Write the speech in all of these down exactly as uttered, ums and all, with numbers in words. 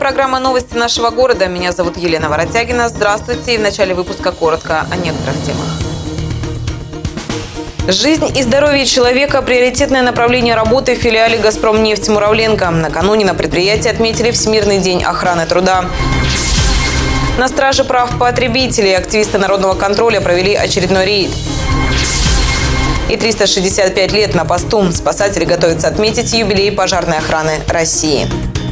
программа «Новости нашего города». Меня зовут Елена Воротягина. Здравствуйте. И в начале выпуска коротко о некоторых темах. Жизнь и здоровье человека – приоритетное направление работы в филиале «Газпромнефть» Муравленко. Накануне на предприятии отметили Всемирный день охраны труда. На страже прав потребителей активисты народного контроля провели очередной рейд. И триста шестьдесят пять лет на посту. Спасатели готовятся отметить юбилей пожарной охраны России.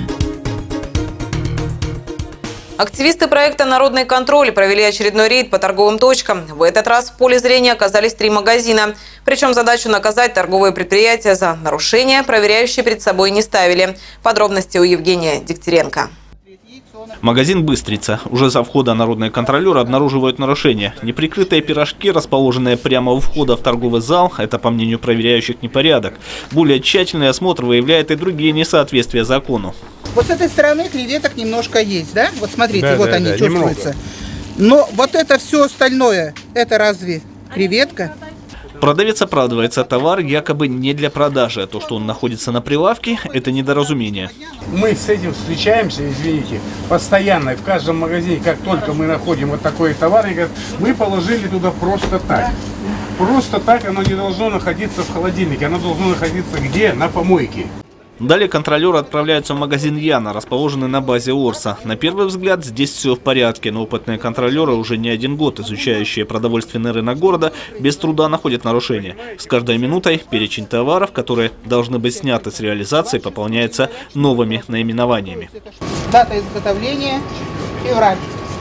Активисты проекта «Народный контроль» провели очередной рейд по торговым точкам. В этот раз в поле зрения оказались три магазина. Причем задачу наказать торговые предприятия за нарушения проверяющие перед собой не ставили. Подробности у Евгения Дегтяренко. Магазин «Быстрица». Уже за входа народные контролеры обнаруживают нарушения. Неприкрытые пирожки, расположенные прямо у входа в торговый зал, это, по мнению проверяющих, непорядок. Более тщательный осмотр выявляет и другие несоответствия закону. Вот с этой стороны креветок немножко есть, да? Вот смотрите, да, вот да, они да, чувствуются. Немного. Но вот это все остальное, это разве креветка? Продавец оправдывается, товар якобы не для продажи, а то, что он находится на прилавке, это недоразумение. Мы с этим встречаемся, извините, постоянно. И в каждом магазине, как только мы находим вот такой товар, говорят, мы положили туда просто так. Просто так оно не должно находиться в холодильнике, оно должно находиться где? На помойке. Далее контролеры отправляются в магазин «Яна», расположенный на базе Орса. На первый взгляд здесь все в порядке, но опытные контролеры, уже не один год изучающие продовольственный рынок города, без труда находят нарушения. С каждой минутой перечень товаров, которые должны быть сняты с реализации, пополняется новыми наименованиями. Дата изготовления – февраль.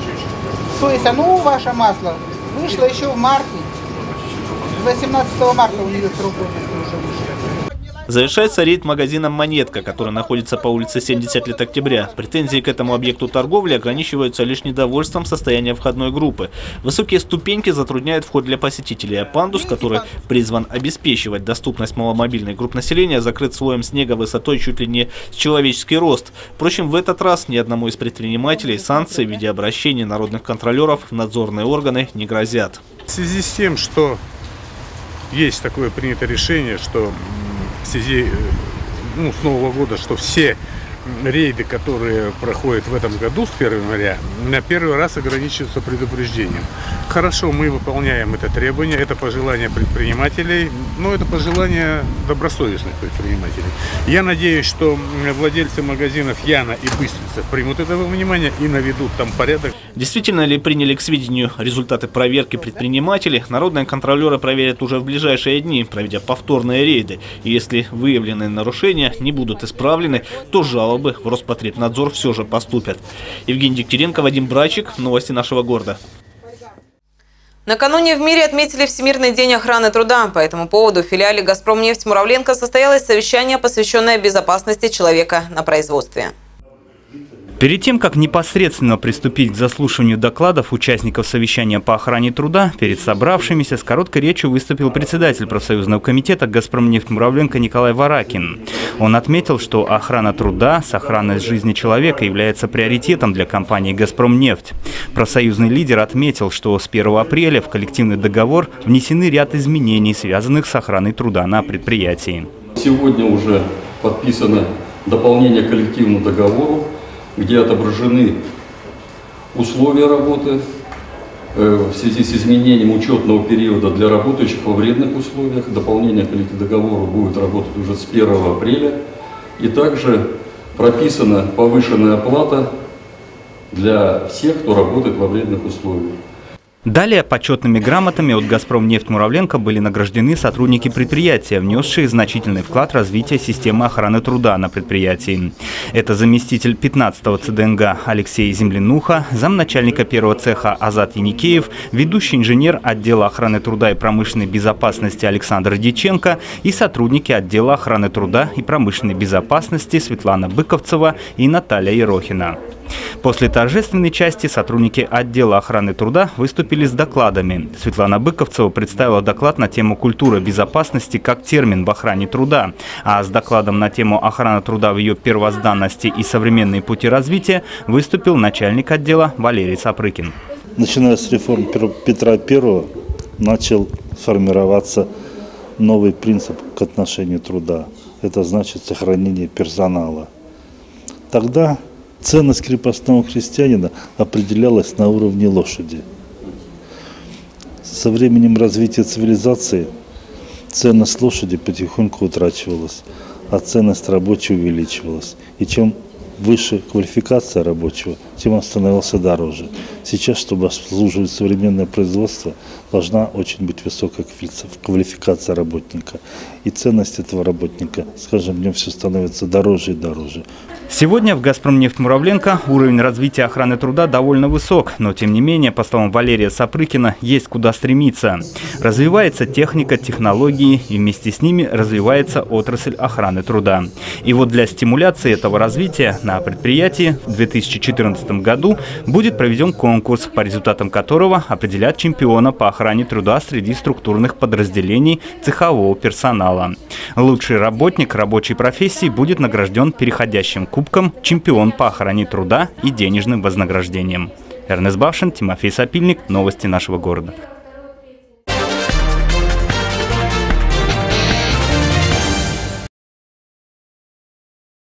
То есть оно, ваше масло, вышло еще в марте. восемнадцатого марта у нее срок годности уже вышел. Завершается рейд магазином «Монетка», который находится по улице семьдесят лет октября. Претензии к этому объекту торговли ограничиваются лишь недовольством состояния входной группы. Высокие ступеньки затрудняют вход для посетителей, а пандус, который призван обеспечивать доступность маломобильных групп населения, закрыт слоем снега высотой чуть ли не с человеческий рост. Впрочем, в этот раз ни одному из предпринимателей санкции в виде обращений народных контролеров в надзорные органы не грозят. В связи с тем, что есть такое принято решение, что в связи ну, с Нового года, что все рейды, которые проходят в этом году с первого января, на первый раз ограничиваются предупреждением. Хорошо, мы выполняем это требование, это пожелание предпринимателей, но это пожелание добросовестных предпринимателей. Я надеюсь, что владельцы магазинов «Яна» и «Быстрица» примут это во внимание и наведут там порядок. Действительно ли приняли к сведению результаты проверки предпринимателей, народные контролеры проверят уже в ближайшие дни, проведя повторные рейды. И если выявленные нарушения не будут исправлены, то жалобы в Роспотребнадзор все же поступят. Евгений Дегтяренко, Вадим Брачик. Новости нашего города. Накануне в мире отметили Всемирный день охраны труда. По этому поводу в филиале «Газпромнефть» Муравленко состоялось совещание, посвященное безопасности человека на производстве. Перед тем, как непосредственно приступить к заслушиванию докладов участников совещания по охране труда, перед собравшимися с короткой речью выступил председатель профсоюзного комитета «Газпромнефть» Муравленко Николай Варакин. Он отметил, что охрана труда, сохранность жизни человека является приоритетом для компании «Газпромнефть». Профсоюзный лидер отметил, что с первого апреля в коллективный договор внесены ряд изменений, связанных с охраной труда на предприятии. Сегодня уже подписано дополнение к коллективному договору, где отображены условия работы э, в связи с изменением учетного периода для работающих во вредных условиях. Дополнение к коллективному договору будет работать уже с первого апреля. И также прописана повышенная оплата для всех, кто работает во вредных условиях. Далее почетными грамотами от «Газпромнефть» Муравленко были награждены сотрудники предприятия, внесшие значительный вклад в развитие системы охраны труда на предприятии. Это заместитель пятнадцатого ЦДНГ Алексей Землянуха, замначальника первого цеха Азат Яникеев, ведущий инженер отдела охраны труда и промышленной безопасности Александр Дьяченко и сотрудники отдела охраны труда и промышленной безопасности Светлана Быковцева и Наталья Ерохина. После торжественной части сотрудники отдела охраны труда выступили с докладами. Светлана Быковцева представила доклад на тему «Культура безопасности как термин в охране труда», а с докладом на тему «Охрана труда в ее первозданности и современные пути развития» выступил начальник отдела Валерий Сапрыкин. Начиная с реформ Петра Первого начал формироваться новый принцип к отношению труда. Это значит сохранение персонала. Тогда Ценность крепостного крестьянина определялась на уровне лошади. Со временем развития цивилизации ценность лошади потихоньку утрачивалась, а ценность рабочего увеличивалась. И чем выше квалификация рабочего, тем он становился дороже. Сейчас, чтобы обслуживать современное производство, должна очень быть высокая квалификация работника. И ценность этого работника с каждым днем все становится дороже и дороже. Сегодня в «Газпромнефть-Муравленко» уровень развития охраны труда довольно высок, но тем не менее, по словам Валерия Сапрыкина, есть куда стремиться. Развивается техника, технологии, и вместе с ними развивается отрасль охраны труда. И вот для стимуляции этого развития на предприятии в две тысячи четырнадцатом году будет проведен конкурс, по результатам которого определят чемпиона по охране труда среди структурных подразделений цехового персонала. Лучший работник рабочей профессии будет награжден переходящим кубком «Чемпион по охране труда» и денежным вознаграждением. Эрнест Бавшин, Тимофей Сапильник. Новости нашего города.